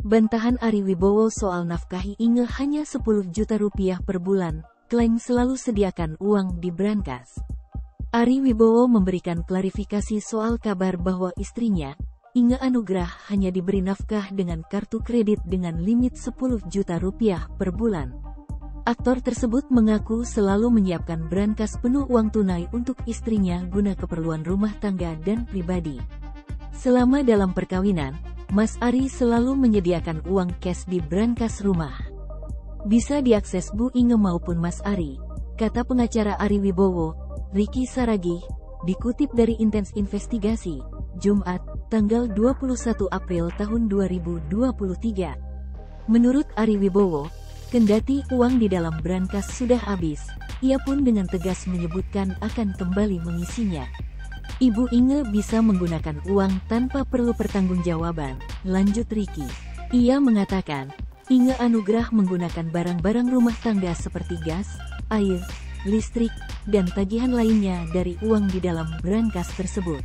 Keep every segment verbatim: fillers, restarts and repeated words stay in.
Bantahan Ari Wibowo soal nafkahi Inge hanya sepuluh juta rupiah per bulan, klaim selalu sediakan uang di brankas. Ari Wibowo memberikan klarifikasi soal kabar bahwa istrinya, Inge Anugrah, hanya diberi nafkah dengan kartu kredit dengan limit sepuluh juta rupiah per bulan. Aktor tersebut mengaku selalu menyiapkan brankas penuh uang tunai untuk istrinya guna keperluan rumah tangga dan pribadi. Selama dalam perkawinan, Mas Ari selalu menyediakan uang cash di brankas rumah. Bisa diakses Bu Inge maupun Mas Ari, kata pengacara Ari Wibowo, Ricky Saragih, dikutip dari Intens Investigasi, Jumat, tanggal dua puluh satu April tahun dua ribu dua puluh tiga. Menurut Ari Wibowo, kendati uang di dalam brankas sudah habis, ia pun dengan tegas menyebutkan akan kembali mengisinya. Ibu Inge bisa menggunakan uang tanpa perlu pertanggungjawaban, lanjut Ricky. Ia mengatakan, Inge Anugrah menggunakan barang-barang rumah tangga seperti gas, air, listrik, dan tagihan lainnya dari uang di dalam brankas tersebut.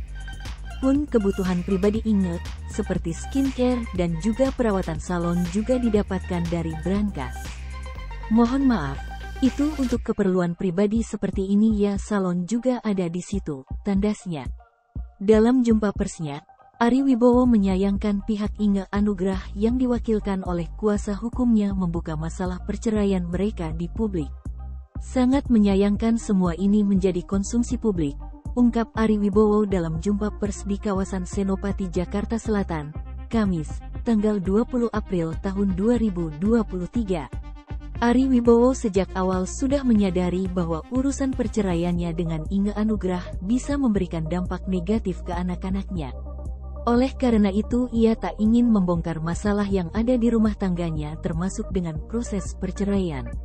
Pun kebutuhan pribadi Inge, seperti skincare dan juga perawatan salon juga didapatkan dari brankas. Mohon maaf, itu untuk keperluan pribadi seperti ini ya, salon juga ada di situ, tandasnya. Dalam jumpa persnya, Ari Wibowo menyayangkan pihak Inge Anugrah yang diwakilkan oleh kuasa hukumnya membuka masalah perceraian mereka di publik. Sangat menyayangkan semua ini menjadi konsumsi publik, ungkap Ari Wibowo dalam jumpa pers di kawasan Senopati, Jakarta Selatan, Kamis, tanggal dua puluh April tahun dua ribu dua puluh tiga. Ari Wibowo sejak awal sudah menyadari bahwa urusan perceraiannya dengan Inge Anugrah bisa memberikan dampak negatif ke anak-anaknya. Oleh karena itu ia tak ingin membongkar masalah yang ada di rumah tangganya termasuk dengan proses perceraian.